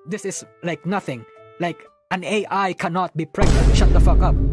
This is like nothing. Like, an AI cannot be pregnant. Shut the fuck up.